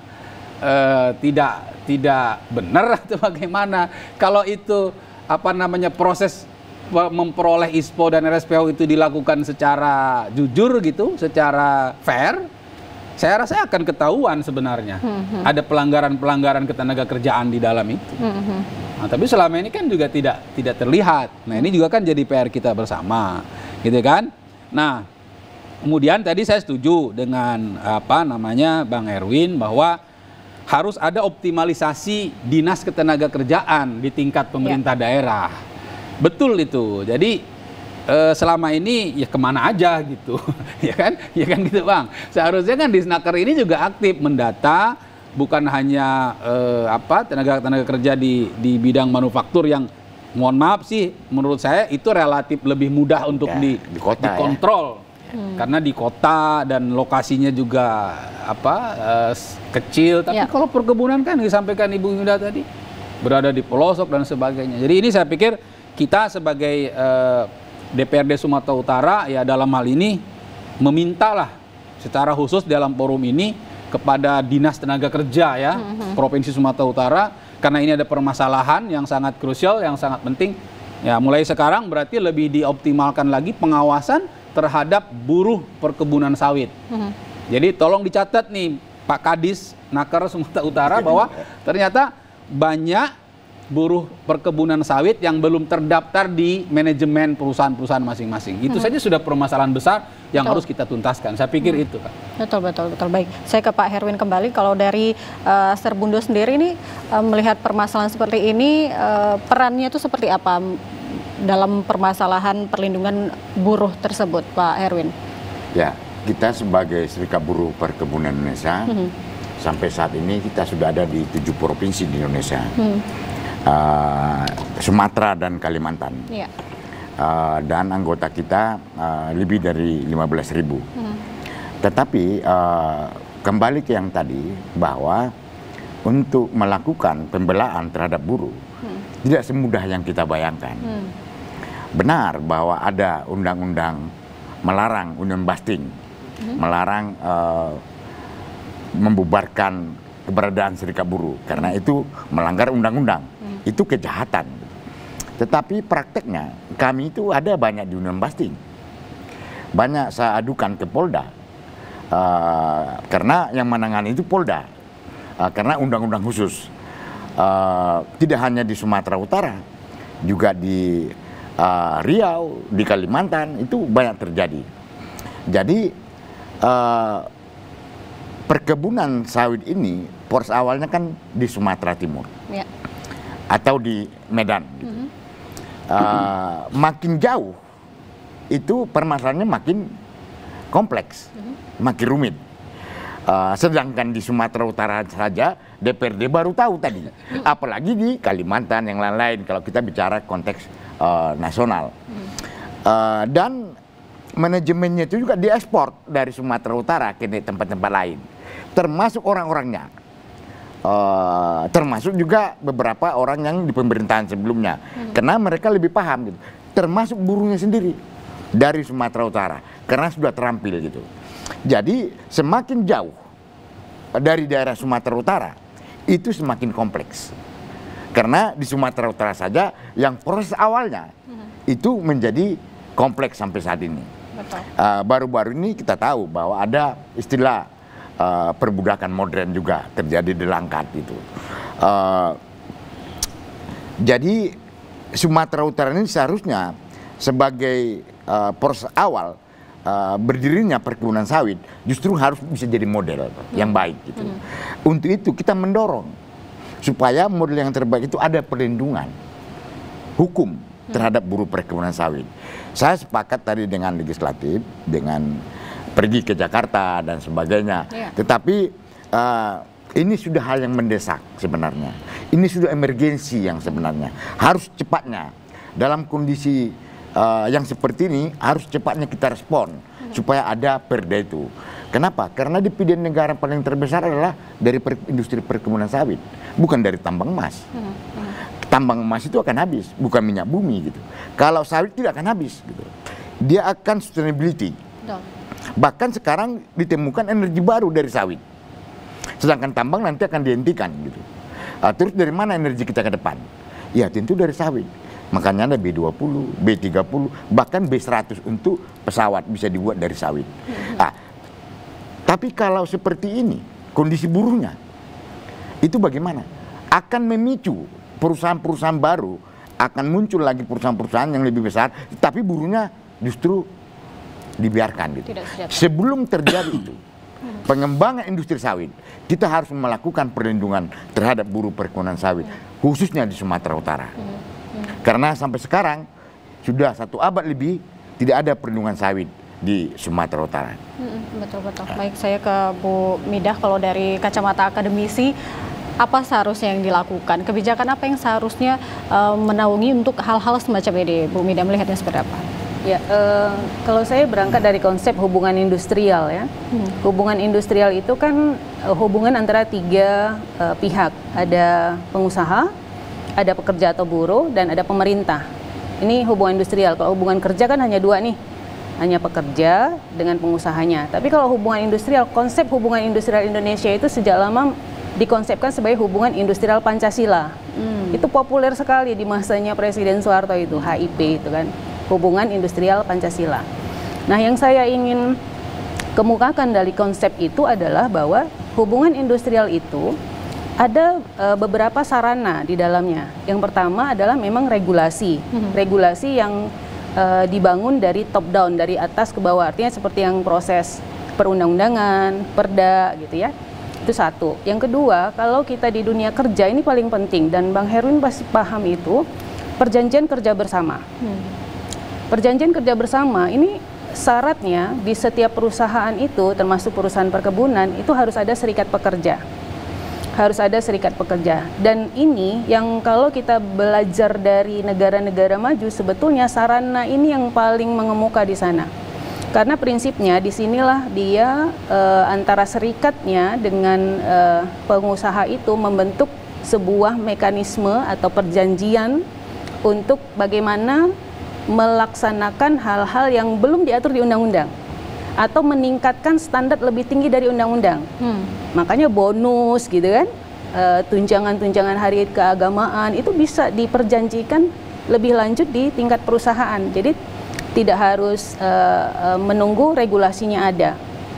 tidak benar atau bagaimana? Kalau itu proses memperoleh ISPO dan RSPO itu dilakukan secara jujur gitu, secara fair, saya rasa akan ketahuan sebenarnya ada pelanggaran-pelanggaran ketenaga kerjaan di dalam itu. Nah, tapi selama ini kan juga tidak terlihat. Nah, ini juga kan jadi PR kita bersama, gitu kan? Nah, kemudian tadi saya setuju dengan Bang Erwin bahwa harus ada optimalisasi dinas ketenaga kerjaan di tingkat pemerintah daerah. Betul itu. Jadi selama ini ya kemana aja gitu, ya kan gitu Bang. Seharusnya kan Disnaker ini juga aktif mendata, bukan hanya tenaga kerja di bidang manufaktur yang mohon maaf sih, menurut saya itu relatif lebih mudah untuk di kota, dikontrol. Karena di kota dan lokasinya juga kecil. Tapi kalau perkebunan kan disampaikan Ibu Mida tadi berada di pelosok dan sebagainya. Jadi ini saya pikir kita sebagai DPRD Sumatera Utara ya dalam hal ini memintalah secara khusus dalam forum ini kepada Dinas Tenaga Kerja ya Provinsi Sumatera Utara, karena ini ada permasalahan yang sangat krusial, yang sangat penting. Ya mulai sekarang berarti lebih dioptimalkan lagi pengawasan terhadap buruh perkebunan sawit. Jadi tolong dicatat nih Pak Kadis Naker Sumatera Utara bahwa ternyata banyak buruh perkebunan sawit yang belum terdaftar di manajemen perusahaan-perusahaan masing-masing. Itu saja sudah permasalahan besar yang harus kita tuntaskan. Saya pikir itu, Kak. Betul. Baik, saya ke Pak Herwin kembali. Kalau dari Serbundo sendiri ini melihat permasalahan seperti ini, perannya itu seperti apa dalam permasalahan perlindungan buruh tersebut, Pak Herwin? Ya, kita sebagai Serikat Buruh Perkebunan Indonesia, sampai saat ini kita sudah ada di 7 provinsi di Indonesia. Sumatera dan Kalimantan. Dan anggota kita lebih dari 15.000. Tetapi kembali ke yang tadi, bahwa untuk melakukan pembelaan terhadap buruh tidak semudah yang kita bayangkan. Benar bahwa ada undang-undang melarang union busting, melarang membubarkan keberadaan serikat buruh, karena itu melanggar undang-undang, itu kejahatan. Tetapi prakteknya kami itu ada banyak di union busting, banyak saya adukan ke Polda, karena yang menangani itu Polda, karena undang-undang khusus. Tidak hanya di Sumatera Utara, juga di Riau, di Kalimantan itu banyak terjadi. Jadi perkebunan sawit ini poros awalnya kan di Sumatera Timur atau di Medan. Gitu. Makin jauh itu permasalahannya makin kompleks, makin rumit. Sedangkan di Sumatera Utara saja DPRD baru tahu tadi, apalagi di Kalimantan yang lain-lain kalau kita bicara konteks nasional. Dan manajemennya itu juga diekspor dari Sumatera Utara ke tempat-tempat lain, termasuk orang-orangnya, termasuk juga beberapa orang yang di pemerintahan sebelumnya, karena mereka lebih paham gitu, termasuk buruhnya sendiri dari Sumatera Utara karena sudah terampil gitu. Jadi semakin jauh dari daerah Sumatera Utara itu semakin kompleks. Karena di Sumatera Utara saja yang proses awalnya itu menjadi kompleks sampai saat ini. Baru-baru ini kita tahu bahwa ada istilah perbudakan modern juga terjadi di Langkat itu. Jadi Sumatera Utara ini seharusnya sebagai proses awal berdirinya perkebunan sawit justru harus bisa jadi model yang baik gitu. Untuk itu kita mendorong supaya model yang terbaik itu ada perlindungan hukum terhadap buruh perkebunan sawit. Saya sepakat tadi dengan legislatif, dengan pergi ke Jakarta dan sebagainya. Tetapi ini sudah hal yang mendesak sebenarnya. Ini sudah emergensi yang sebenarnya. Harus cepatnya dalam kondisi yang seperti ini harus cepatnya kita respon supaya ada perda itu. Kenapa? Karena dividen negara paling terbesar adalah dari industri perkebunan sawit, bukan dari tambang emas. Tambang emas itu akan habis, bukan minyak bumi gitu. Kalau sawit tidak akan habis gitu. Dia akan sustainability. Bahkan sekarang ditemukan energi baru dari sawit. Sedangkan tambang nanti akan dihentikan gitu. Terus dari mana energi kita ke depan? Ya tentu dari sawit. Makanya ada B20, B30, bahkan B100 untuk pesawat bisa dibuat dari sawit. Tapi kalau seperti ini, kondisi buruhnya, itu bagaimana? Akan memicu perusahaan-perusahaan baru, akan muncul lagi perusahaan-perusahaan yang lebih besar, tapi buruhnya justru dibiarkan gitu. Sebelum terjadi itu, pengembangan industri sawit, kita harus melakukan perlindungan terhadap buruh perkebunan sawit, khususnya di Sumatera Utara. Karena sampai sekarang sudah 1 abad lebih tidak ada perlindungan sawit di Sumatera Utara. Betul. Baik, saya ke Bu Midah. Kalau dari kacamata akademisi, Apa seharusnya yang dilakukan? Kebijakan apa yang seharusnya menaungi untuk hal-hal semacam ini? Bu Mida melihatnya seperti apa? Ya, kalau saya berangkat dari konsep hubungan industrial ya. Hubungan industrial itu kan hubungan antara tiga pihak. Ada pengusaha, ada pekerja atau buruh, dan ada pemerintah. Ini hubungan industrial. Kalau hubungan kerja kan hanya dua nih. Hanya pekerja dengan pengusahanya. Tapi kalau hubungan industrial, konsep hubungan industrial Indonesia itu sejak lama dikonsepkan sebagai hubungan industrial Pancasila. Itu populer sekali di masanya Presiden Soeharto itu, HIP itu kan, hubungan industrial Pancasila. Nah, yang saya ingin kemukakan dari konsep itu adalah bahwa hubungan industrial itu ada beberapa sarana di dalamnya. Yang pertama adalah memang regulasi. Regulasi yang dibangun dari top down, dari atas ke bawah. Artinya seperti yang proses perundang-undangan, perda gitu ya. Itu satu. Yang kedua, kalau kita di dunia kerja ini paling penting, dan Bang Herwin pasti paham itu, perjanjian kerja bersama. Perjanjian kerja bersama ini syaratnya di setiap perusahaan itu, termasuk perusahaan perkebunan, itu harus ada serikat pekerja. Harus ada serikat pekerja. Dan ini yang kalau kita belajar dari negara-negara maju, sebetulnya sarana ini yang paling mengemuka di sana. Karena prinsipnya disinilah dia antara serikatnya dengan pengusaha itu membentuk sebuah mekanisme atau perjanjian untuk bagaimana melaksanakan hal-hal yang belum diatur di undang-undang atau meningkatkan standar lebih tinggi dari undang-undang. Makanya bonus gitu kan, tunjangan-tunjangan hari keagamaan itu bisa diperjanjikan lebih lanjut di tingkat perusahaan. Jadi tidak harus menunggu regulasinya ada.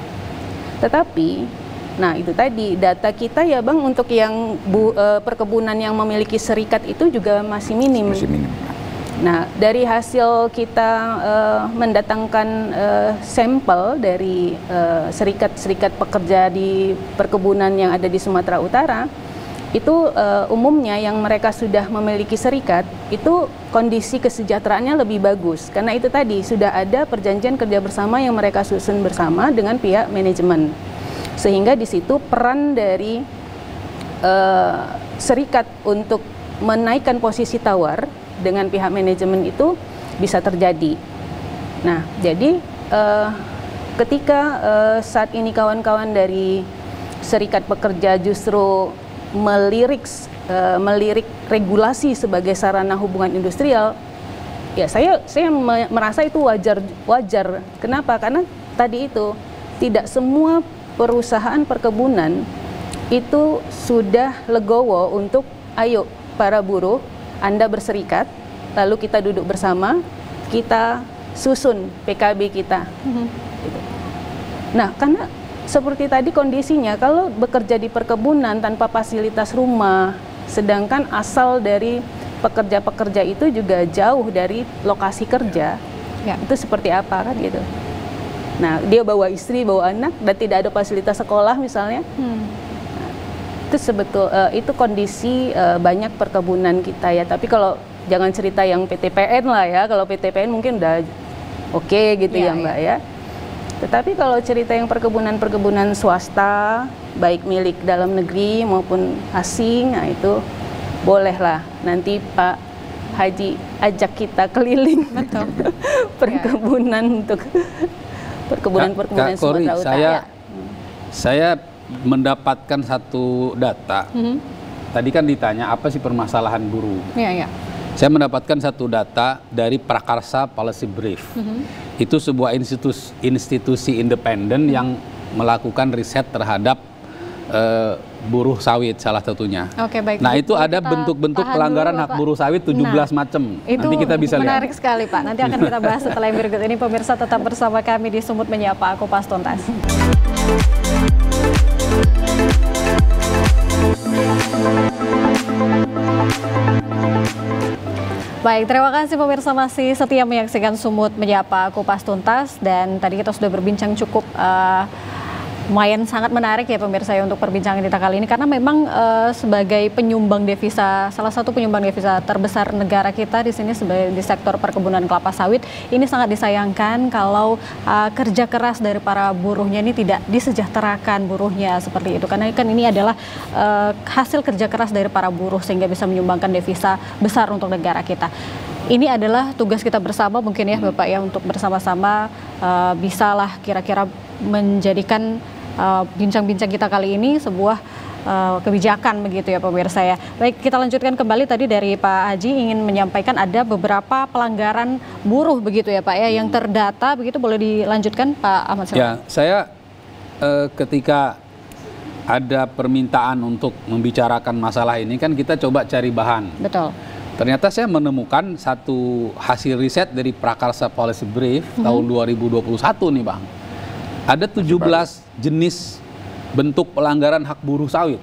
Tetapi, nah itu tadi data kita ya Bang, untuk yang perkebunan yang memiliki serikat itu juga masih minim. Masih minim. Nah, dari hasil kita mendatangkan sampel dari serikat-serikat pekerja di perkebunan yang ada di Sumatera Utara, itu umumnya yang mereka sudah memiliki serikat, itu kondisi kesejahteraannya lebih bagus. Karena itu tadi, sudah ada perjanjian kerja bersama yang mereka susun bersama dengan pihak manajemen. Sehingga di situ peran dari serikat untuk menaikkan posisi tawar dengan pihak manajemen itu bisa terjadi. Nah, jadi ketika saat ini kawan-kawan dari serikat pekerja justru melirik regulasi sebagai sarana hubungan industrial, ya saya merasa itu wajar. Kenapa? Karena tadi itu tidak semua perusahaan perkebunan itu sudah legowo untuk ayo para buruh Anda berserikat, lalu kita duduk bersama, kita susun PKB kita. Gitu. Nah, karena seperti tadi kondisinya, kalau bekerja di perkebunan tanpa fasilitas rumah, sedangkan asal dari pekerja-pekerja itu juga jauh dari lokasi kerja, ya, itu seperti apa kan gitu. Nah, dia bawa istri, bawa anak, dan tidak ada fasilitas sekolah misalnya. Itu itu kondisi banyak perkebunan kita ya. Tapi kalau jangan cerita yang PTPN lah ya, kalau PTPN mungkin udah oke gitu ya Mbak ya. Tetapi kalau cerita yang perkebunan swasta, baik milik dalam negeri maupun asing, nah itu bolehlah nanti Pak Haji ajak kita keliling perkebunan untuk perkebunan Sumatera Utara. Saya mendapatkan satu data. Tadi kan ditanya apa sih permasalahan buruh. Saya mendapatkan satu data dari Prakarsa Policy Brief. Itu sebuah institusi independen yang melakukan riset terhadap buruh sawit salah satunya. Oke, baik. Nah, itu ada bentuk-bentuk pelanggaran hak buruh sawit 17 macam. Nanti kita bisa lihat. Menarik sekali Pak. Nanti akan kita bahas setelah yang berikut ini. Pemirsa tetap bersama kami di Sumut Menyapa Kupas Tuntas. Baik, terima kasih pemirsa masih setia menyaksikan Sumut Menyapa Kupas Tuntas, dan tadi kita sudah berbincang cukup Lumayan sangat menarik ya pemirsa ya untuk perbincangan kita kali ini, karena memang sebagai penyumbang devisa, salah satu penyumbang devisa terbesar negara kita di sini sebagai di sektor perkebunan kelapa sawit, ini sangat disayangkan kalau kerja keras dari para buruhnya ini tidak disejahterakan buruhnya seperti itu, karena kan ini adalah hasil kerja keras dari para buruh sehingga bisa menyumbangkan devisa besar untuk negara kita. Ini adalah tugas kita bersama mungkin ya Bapak ya, untuk bersama-sama bisalah kira-kira menjadikan bincang-bincang kita kali ini sebuah kebijakan begitu ya pemirsa ya. Baik, kita lanjutkan kembali tadi dari Pak Haji ingin menyampaikan ada beberapa pelanggaran buruh begitu ya Pak ya yang terdata begitu, boleh dilanjutkan Pak Ahmad Syarif? Ya, saya ketika ada permintaan untuk membicarakan masalah ini kan kita coba cari bahan. Betul. Ternyata saya menemukan satu hasil riset dari Prakarsa Policy Brief tahun 2021 nih Bang. Ada 17 jenis bentuk pelanggaran hak buruh sawit.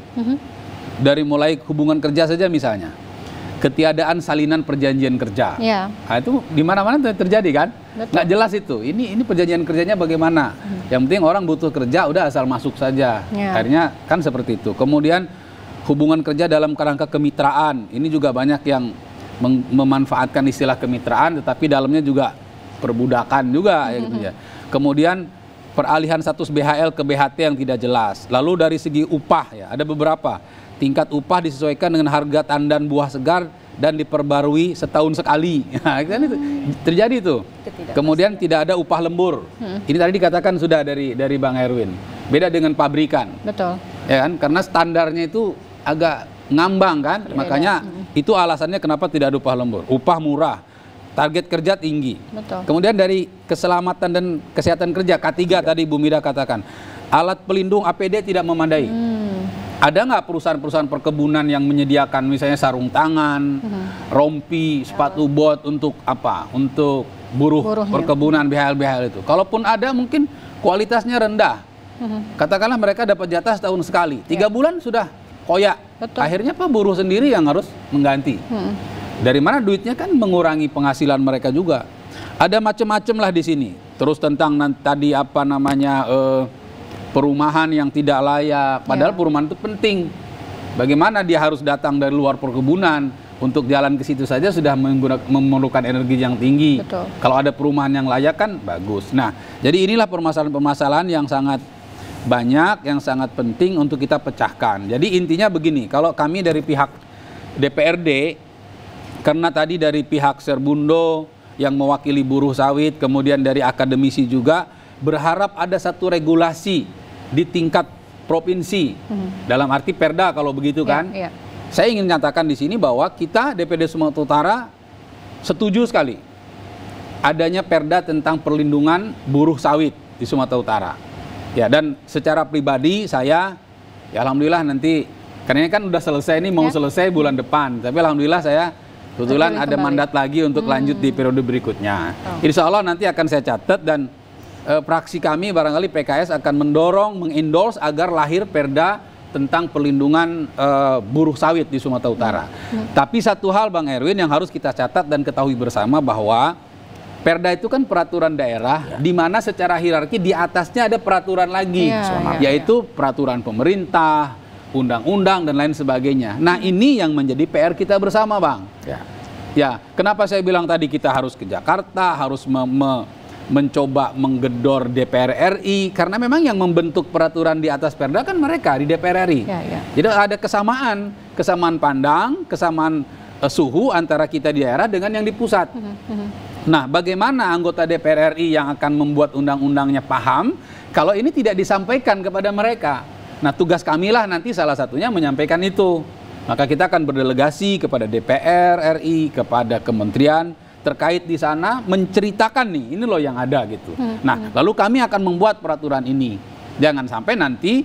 Dari mulai hubungan kerja saja misalnya. Ketiadaan salinan perjanjian kerja. Ya. Nah, itu di mana-mana terjadi kan? Nggak jelas itu. Ini perjanjian kerjanya bagaimana? Yang penting orang butuh kerja udah asal masuk saja. Ya. Akhirnya kan seperti itu. Kemudian hubungan kerja dalam kerangka kemitraan. Ini juga banyak yang memanfaatkan istilah kemitraan tetapi dalamnya juga perbudakan juga ya gitu ya. Kemudian peralihan status BHL ke BHT yang tidak jelas. Lalu dari segi upah ya, ada beberapa. Tingkat upah disesuaikan dengan harga tandan buah segar dan diperbarui setahun sekali. Nah, kan itu terjadi itu. Kemudian tidak ada upah lembur. Ini tadi dikatakan sudah dari Bang Erwin. Beda dengan pabrikan. Betul. Ya kan? Karena standarnya itu agak ngambang kan. Makanya itu alasannya kenapa tidak ada upah lembur. Upah murah. Target kerja tinggi. Betul. Kemudian dari keselamatan dan kesehatan kerja, K3 tadi Bu Mira katakan, alat pelindung APD tidak memadai. Ada nggak perusahaan-perusahaan perkebunan yang menyediakan misalnya sarung tangan, rompi, sepatu bot untuk apa? Untuk buruhnya. Perkebunan BHL itu. Kalaupun ada mungkin kualitasnya rendah. Katakanlah mereka dapat jatah setahun sekali. 3 bulan sudah koyak. Betul. Akhirnya Pak buruh sendiri yang harus mengganti. Dari mana duitnya kan mengurangi penghasilan mereka juga. Ada macam-macam lah di sini. Terus tentang tadi apa namanya perumahan yang tidak layak. Padahal perumahan itu penting. Bagaimana dia harus datang dari luar perkebunan untuk jalan ke situ saja sudah memerlukan energi yang tinggi. Betul. Kalau ada perumahan yang layak kan bagus. Nah, jadi inilah permasalahan-permasalahan yang sangat banyak, yang sangat penting untuk kita pecahkan. Jadi intinya begini, kalau kami dari pihak DPRD, karena tadi dari pihak Serbundo yang mewakili buruh sawit, kemudian dari akademisi juga, berharap ada satu regulasi di tingkat provinsi, dalam arti Perda kalau begitu kan. Saya ingin nyatakan di sini bahwa kita DPD Sumatera Utara setuju sekali adanya Perda tentang perlindungan buruh sawit di Sumatera Utara. Ya, dan secara pribadi saya, ya alhamdulillah nanti, karena ini kan udah selesai, ini mau selesai bulan depan, tapi alhamdulillah saya kebetulan ada mandat lagi untuk lanjut di periode berikutnya. Insya Allah nanti akan saya catat dan fraksi kami barangkali PKS akan mendorong, mengendorse agar lahir Perda tentang perlindungan buruh sawit di Sumatera Utara. Tapi satu hal Bang Erwin yang harus kita catat dan ketahui bersama bahwa Perda itu kan peraturan daerah di mana secara hierarki di atasnya ada peraturan lagi, yaitu peraturan pemerintah, undang-undang dan lain sebagainya. Nah, ini yang menjadi PR kita bersama, Bang. Ya, kenapa saya bilang tadi kita harus ke Jakarta, harus mencoba menggedor DPR RI, karena memang yang membentuk peraturan di atas Perda kan mereka di DPR RI. Jadi ada kesamaan pandang, kesamaan suhu antara kita di daerah dengan yang di pusat. Nah, bagaimana anggota DPR RI yang akan membuat undang-undangnya paham kalau ini tidak disampaikan kepada mereka? Nah, tugas kamilah nanti salah satunya menyampaikan itu. Maka kita akan berdelegasi kepada DPR RI, kepada kementerian terkait di sana menceritakan nih, ini loh yang ada gitu. Nah, lalu kami akan membuat peraturan ini. Jangan sampai nanti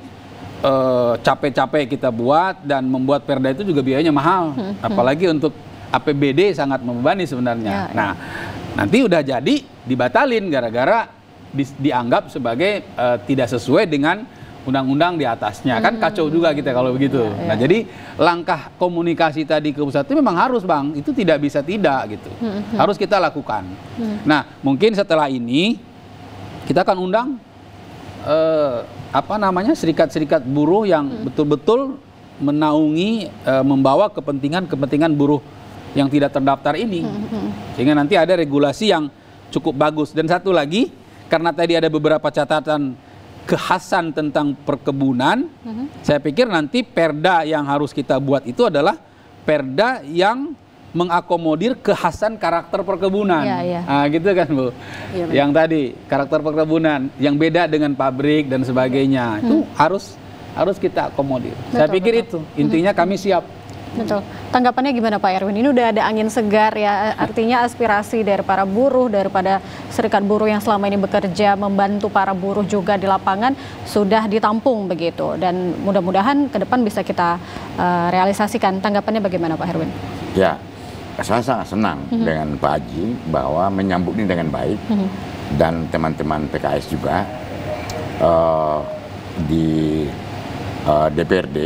capek-capek kita buat dan membuat Perda itu juga biayanya mahal. Apalagi untuk APBD sangat membebani sebenarnya. Nah, nanti udah jadi dibatalin gara-gara dianggap sebagai tidak sesuai dengan undang-undang di atasnya. Kan kacau juga kita kalau begitu. Nah, jadi langkah komunikasi tadi ke pusat itu memang harus, Bang. Itu tidak bisa tidak gitu. Harus kita lakukan. Nah, mungkin setelah ini kita akan undang serikat-serikat buruh yang betul-betul menaungi, membawa kepentingan buruh yang tidak terdaftar ini. Sehingga nanti ada regulasi yang cukup bagus. Dan satu lagi, karena tadi ada beberapa catatan kekhasan tentang perkebunan, saya pikir nanti perda yang harus kita buat itu adalah perda yang mengakomodir kekhasan karakter perkebunan. Nah, gitu kan Bu? Ya, yang tadi karakter perkebunan yang beda dengan pabrik dan sebagainya itu harus kita akomodir. Saya pikir itu intinya kami siap. Betul. Tanggapannya gimana Pak Erwin? Ini udah ada angin segar ya, artinya aspirasi dari para buruh, daripada serikat buruh yang selama ini bekerja membantu para buruh juga di lapangan sudah ditampung begitu, dan mudah-mudahan ke depan bisa kita realisasikan. Tanggapannya bagaimana Pak Erwin? Ya, saya sangat senang dengan Pak Haji bahwa menyambut ini dengan baik, dan teman-teman PKS juga di DPRD.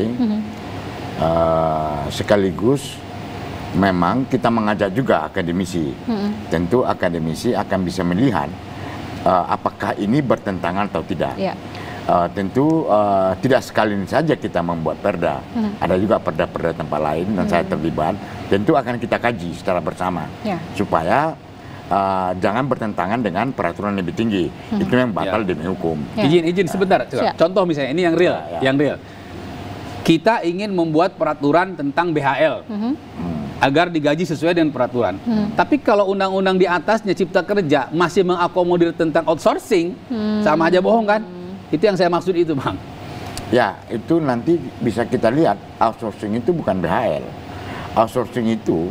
Sekaligus memang kita mengajak juga akademisi. Tentu akademisi akan bisa melihat apakah ini bertentangan atau tidak. Tentu tidak sekali ini saja kita membuat perda. Ada juga perda-perda tempat lain dan saya terlibat. Tentu akan kita kaji secara bersama supaya jangan bertentangan dengan peraturan lebih tinggi. Itu yang batal demi hukum. Izin sebentar. Contoh misalnya ini yang real, yang real. Kita ingin membuat peraturan tentang BHL agar digaji sesuai dengan peraturan. Tapi kalau undang-undang di atasnya Cipta Kerja masih mengakomodir tentang outsourcing, sama aja bohong kan? Itu yang saya maksud itu, Bang. Ya, itu nanti bisa kita lihat outsourcing itu bukan BHL. Outsourcing itu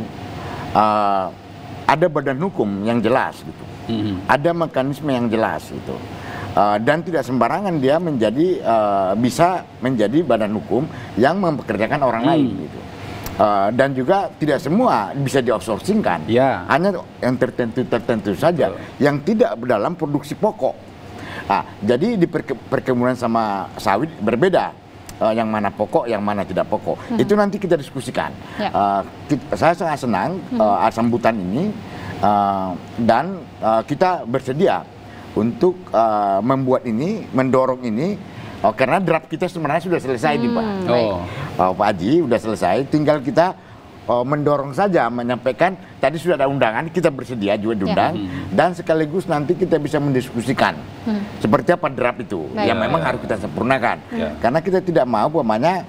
ada badan hukum yang jelas gitu. Ada mekanisme yang jelas gitu. Dan tidak sembarangan dia menjadi bisa menjadi badan hukum yang mempekerjakan orang lain gitu. Dan juga tidak semua bisa di-outsourcingkan. Hanya yang tertentu saja yang tidak dalam produksi pokok. Jadi di perkebunan sama sawit berbeda. Yang mana pokok, yang mana tidak pokok. Itu nanti kita diskusikan. Saya sangat senang sambutan ini, dan kita bersedia untuk membuat ini, mendorong ini, karena draft kita sebenarnya sudah selesai nih Pak. Pak Haji sudah selesai, tinggal kita mendorong saja, menyampaikan tadi sudah ada undangan, kita bersedia juga diundang, dan sekaligus nanti kita bisa mendiskusikan seperti apa draft itu, yang memang harus kita sempurnakan, karena kita tidak mau umpamanya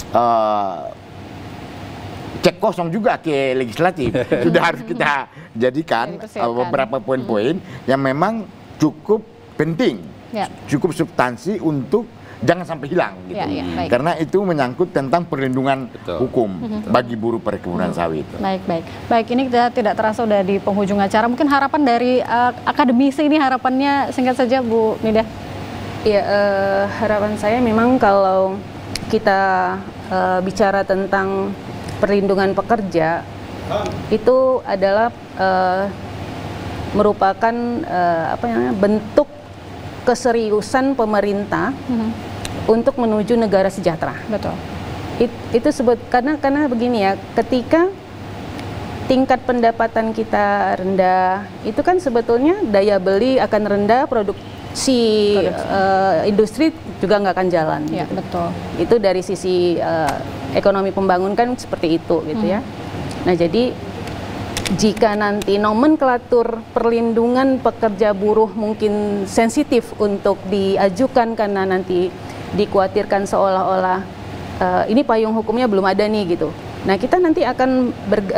cek kosong juga ke legislatif. Sudah harus kita jadikan beberapa poin-poin yang memang cukup penting, cukup substansi untuk jangan sampai hilang gitu. Karena itu menyangkut tentang perlindungan hukum bagi buruh perkebunan sawit. Baik, ini kita tidak terasa sudah di penghujung acara. Mungkin harapan dari akademisi ini, harapannya singkat saja Bu Nida. Ya, harapan saya memang kalau kita bicara tentang perlindungan pekerja, itu adalah merupakan bentuk keseriusan pemerintah untuk menuju negara sejahtera. Betul. Itu karena begini ya, ketika tingkat pendapatan kita rendah, itu kan sebetulnya daya beli akan rendah, produksi industri juga nggak akan jalan. Gitu. Betul. Itu dari sisi ekonomi pembangunan kan seperti itu gitu ya. Nah, jadi jika nanti nomenklatur perlindungan pekerja buruh mungkin sensitif untuk diajukan karena nanti dikhawatirkan seolah-olah ini payung hukumnya belum ada nih gitu. Nah, kita nanti akan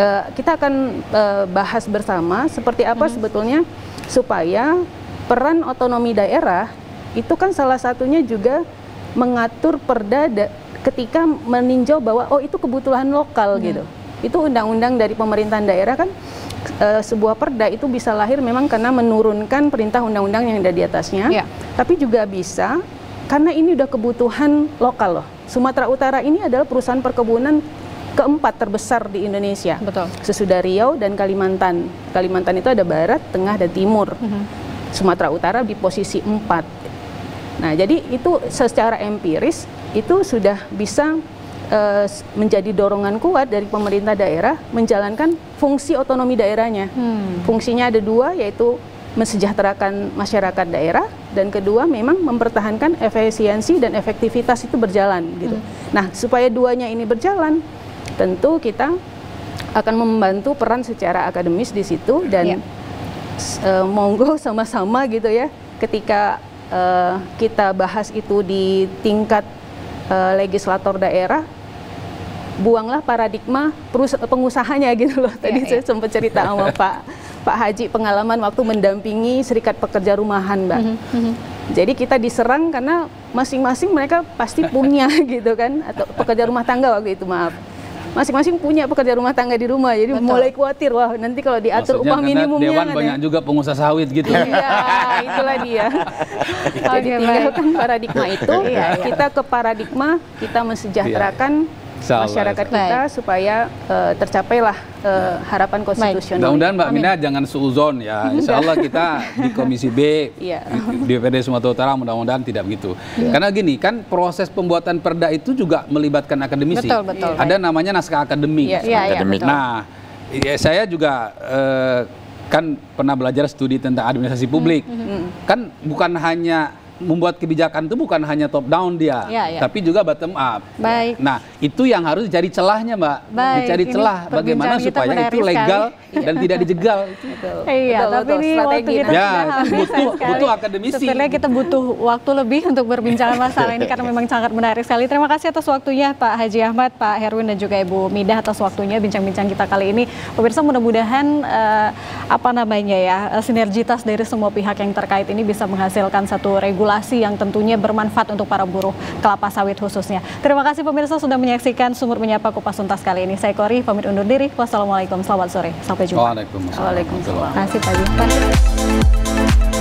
bahas bersama seperti apa sebetulnya supaya peran otonomi daerah itu kan salah satunya juga mengatur perda ketika meninjau bahwa itu kebutuhan lokal gitu. Itu undang-undang dari pemerintahan daerah kan, sebuah perda itu bisa lahir memang karena menurunkan perintah undang-undang yang ada di atasnya, tapi juga bisa karena ini udah kebutuhan lokal loh. Sumatera Utara ini adalah perusahaan perkebunan keempat terbesar di Indonesia. Betul. Sesudah Riau dan Kalimantan. Kalimantan itu ada barat, tengah, dan timur. Sumatera Utara di posisi 4. Nah, jadi itu secara empiris itu sudah bisa menjadi dorongan kuat dari pemerintah daerah menjalankan fungsi otonomi daerahnya. Fungsinya ada dua, yaitu mensejahterakan masyarakat daerah dan kedua memang mempertahankan efisiensi dan efektivitas itu berjalan gitu. Nah, supaya duanya ini berjalan, tentu kita akan membantu peran secara akademis di situ dan monggo sama-sama gitu ya, ketika kita bahas itu di tingkat legislator daerah, buanglah paradigma pengusahanya gitu loh. Tadi saya sempat cerita sama Pak Haji pengalaman waktu mendampingi Serikat Pekerja Rumahan, Mbak. Jadi kita diserang karena masing-masing mereka pasti punya gitu kan, atau pekerja rumah tangga waktu itu, maaf. Masing-masing punya pekerja rumah tangga di rumah, jadi mulai khawatir, wah nanti kalau diatur upah minimumnya Dewan banyak juga pengusaha sawit gitu. Iya, itulah dia. Jadi tinggalkan paradigma itu, kita ke paradigma kita mensejahterakan masyarakat kita supaya tercapailah harapan konstitusional. Mudah-mudahan Mbak Mina jangan suuzon ya. Insya Allah kita di Komisi B di DPRD Sumatera Utara mudah-mudahan tidak begitu. Karena gini kan proses pembuatan perda itu juga melibatkan akademisi. Betul. Ada namanya naskah akademik. Nah, saya juga kan pernah belajar studi tentang administrasi publik. Kan bukan hanya membuat kebijakan itu bukan hanya top down dia, tapi juga bottom up. Baik. Nah, itu yang harus dicari celahnya, Mbak. Baik, dicari celah bagaimana supaya itu legal dan tidak dijegal. Iya, tapi ini waktu kita butuh akademisi. Sebenarnya kita butuh waktu lebih untuk berbincang masalah ini karena memang sangat menarik sekali. Terima kasih atas waktunya Pak Haji Ahmad, Pak Herwin dan juga Ibu Midah atas waktunya bincang-bincang kita kali ini. Pemirsa, mudah-mudahan sinergitas dari semua pihak yang terkait ini bisa menghasilkan satu regulasi yang tentunya bermanfaat untuk para buruh kelapa sawit khususnya. Terima kasih pemirsa sudah menyaksikan Sumur Menyapa Kupas Tuntas kali ini. Saya Kori pamit undur diri. Wassalamualaikum, selamat sore, sampai jumpa. Waalaikumsalam. Waalaikumsalam. Terima kasih Pak Jumpa.